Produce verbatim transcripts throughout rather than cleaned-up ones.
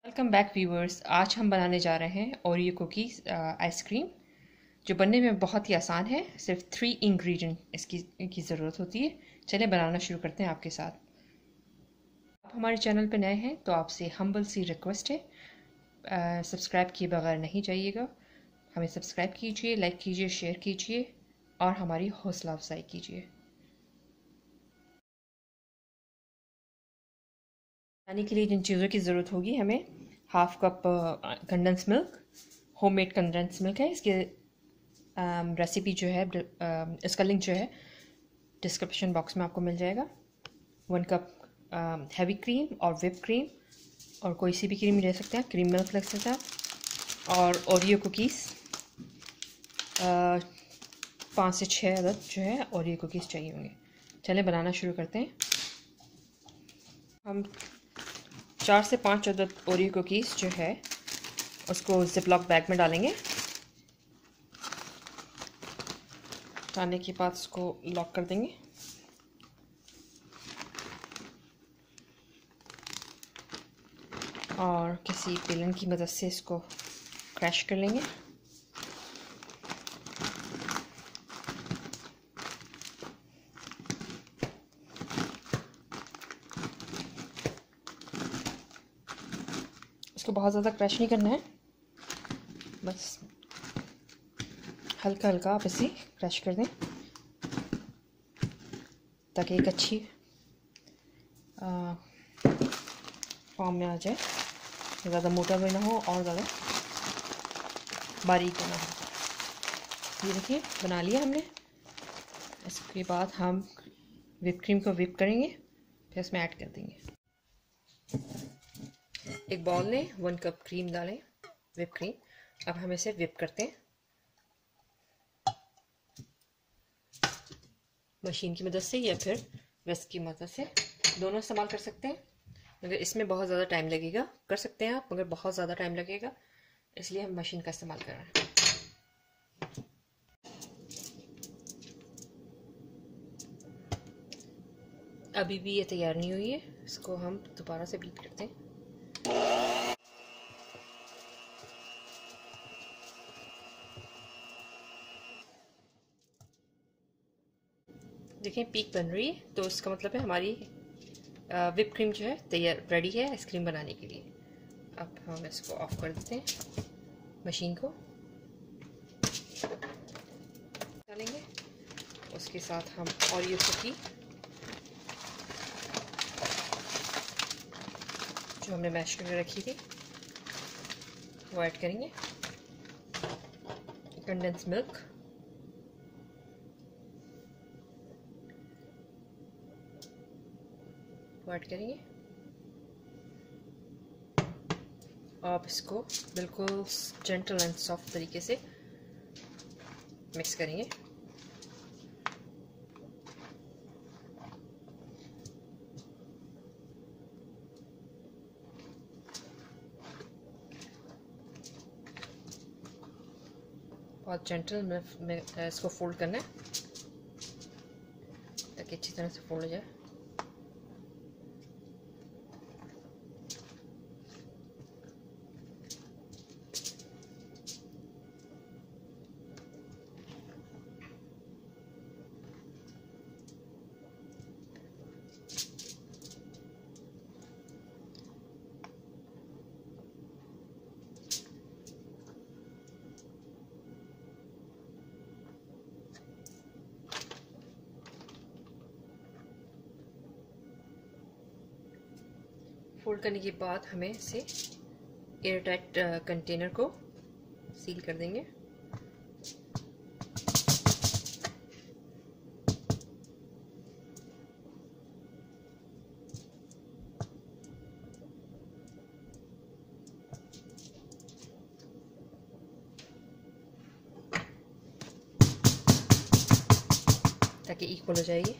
Welcome back viewers. आज हम बनाने जा रहे हैं ओरियो कुकीज़ आइसक्रीम, जो बनने में बहुत ही आसान है। सिर्फ थ्री इंग्रेडिएंट इसकी की ज़रूरत होती है। चलिए बनाना शुरू करते हैं आपके साथ। आप हमारे चैनल पर नए हैं तो आपसे हम्बल सी रिक्वेस्ट है, सब्सक्राइब किए बगैर नहीं जाइएगा। हमें सब्सक्राइब कीजिए, लाइक कीजिए, शेयर कीजिए और हमारी हौसला अफजाई कीजिए। बनाने के लिए जिन चीज़ों की ज़रूरत होगी, हमें half cup condense milk, homemade condense milk है। इसके रेसिपी जो है, इसका लिंक जो है डिस्क्रिप्शन बॉक्स में आपको मिल जाएगा। वन कप हैवी क्रीम और व्हिप क्रीम, और कोई सी भी क्रीम ले सकते हैं, क्रीम मिल्क लग सकता है। और ओरियो कुकीज़ पाँच से छः अदद जो है ओरियो कुकीज़ चाहिए होंगे। चलें बनाना शुरू करते हैं। हम चार से पाँच अदद ओरियो कुकीज़ जो है उसको जिपलॉक बैग में डालेंगे। डालने के बाद उसको लॉक कर देंगे। और किसी बेलन की मदद से इसको क्रैश कर लेंगे। इसको बहुत ज़्यादा क्रैश नहीं करना है, बस हल्का हल्का आप इसे क्रैश कर दें ताकि एक अच्छी फॉर्म में आ जाए। ज़्यादा मोटा भी ना हो और ज़्यादा बारीक ना हो। ये देखिए, बना लिया हमने। इसके बाद हम व्हिप क्रीम को व्हिप करेंगे, फिर इसमें ऐड कर देंगे। एक बाउल में वन कप क्रीम डालें, व्हिप क्रीम। अब हम इसे व्हिप करते हैं मशीन की मदद से या फिर विस्क की मदद से, दोनों इस्तेमाल कर सकते हैं। मगर इसमें बहुत ज़्यादा टाइम लगेगा, कर सकते हैं आप, मगर बहुत ज़्यादा टाइम लगेगा, इसलिए हम मशीन का इस्तेमाल कर रहे हैं। अभी भी ये तैयार नहीं हुई है, इसको हम दोबारा से बीट करते हैं। देखिए पीक बन रही है, तो इसका मतलब है हमारी व्हिप क्रीम जो है तैयार रेडी है आइसक्रीम बनाने के लिए। अब हम इसको ऑफ कर देते हैं, मशीन को डालेंगे। उसके साथ हम ओरियो कुकी जो हमने मैश करके रखी थी वो ऐड करेंगे। कंडेंस मिल्क, वो ऐड करेंगे। आप इसको बिल्कुल जेंटल एंड सॉफ्ट तरीके से मिक्स करेंगे। बहुत जेंटल में इसको फोल्ड करना है ताकि अच्छी तरह से फोल्ड हो जाए। फोल्ड करने के बाद हमें इसे एयर टाइट कंटेनर को सील कर देंगे। ताकि इक्वल हो जाएगी।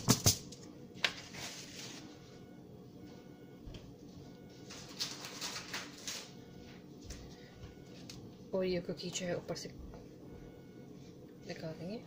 और ये कुकी जो है ऊपर से लगा देंगे।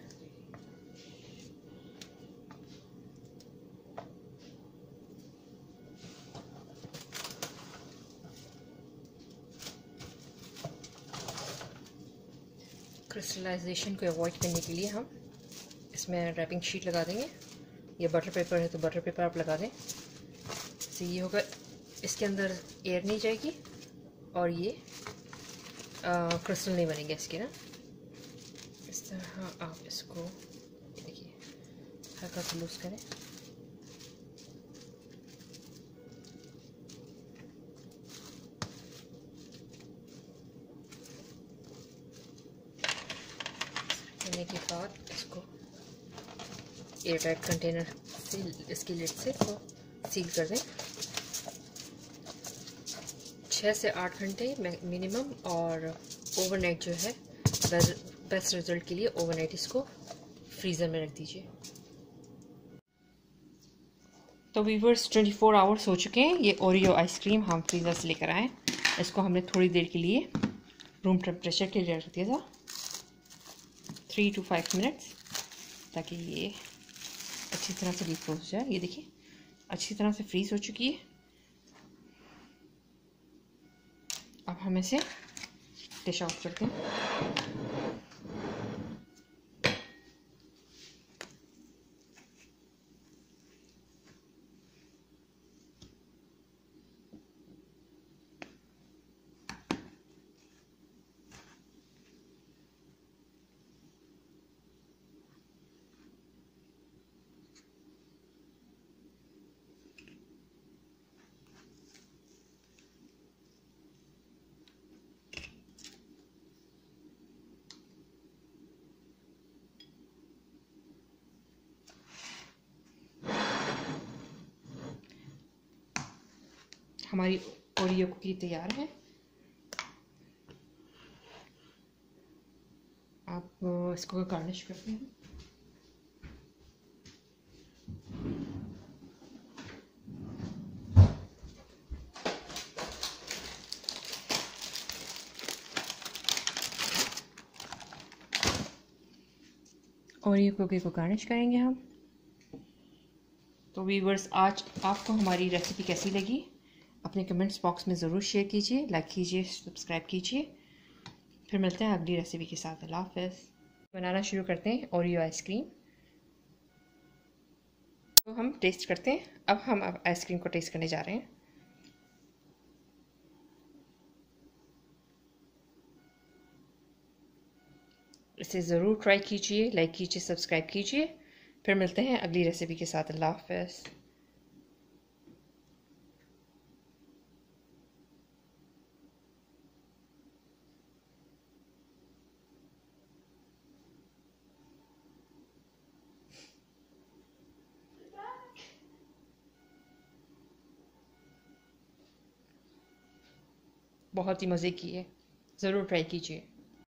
क्रिस्टलाइजेशन को अवॉइड करने के लिए हम इसमें रैपिंग शीट लगा देंगे। ये बटर पेपर है तो बटर पेपर आप लगा दें। इससे ये होगा, इसके अंदर एयर नहीं जाएगी और ये क्रिस्टल नहीं बनेंगे इसके ना। इस तरह आप इसको देखिए हल्का सा लूज करें। करने के बाद इसको एयर टाइट कंटेनर से इसकी लिड से तो सील कर दें। छः से आठ घंटे मिनिमम, और ओवरनाइट जो है बेस्ट रिजल्ट के लिए ओवरनाइट इसको फ्रीज़र में रख दीजिए। तो वीवर्स ट्वेंटी फोर आवर्स हो चुके हैं। ये ओरियो आइसक्रीम हम फ्रीज़र से लेकर आए। इसको हमने थोड़ी देर के लिए रूम टेम्परेचर के लिए रख दिया था, थ्री टू फाइव मिनट्स, ताकि ये अच्छी तरह से डिफ्रोज हो जाए। ये देखिए अच्छी तरह से फ्रीज़ हो चुकी है। अब हम इसे डिश आउट करते हैं। हमारी ओरियो कुकी तैयार है। आप इसको गार्निश करते हैं। ओरियो कुकी को गार्निश करेंगे हम। तो वीवर्स, आज आपको हमारी रेसिपी कैसी लगी अपने कमेंट्स बॉक्स में ज़रूर शेयर कीजिए, लाइक कीजिए, सब्सक्राइब कीजिए। फिर मिलते हैं अगली रेसिपी के साथ। अल्लाह हाफ़िज़। बनाना शुरू करते हैं ओरियो आइसक्रीम। तो हम टेस्ट करते हैं। अब हम अब आइसक्रीम को टेस्ट करने जा रहे हैं। इसे ज़रूर ट्राई कीजिए, लाइक कीजिए, सब्सक्राइब कीजिए। फिर मिलते हैं अगली रेसिपी के साथ। अल्लाह हाफ़िज़। बहुत ही मज़े की है, ज़रूर ट्राई कीजिए।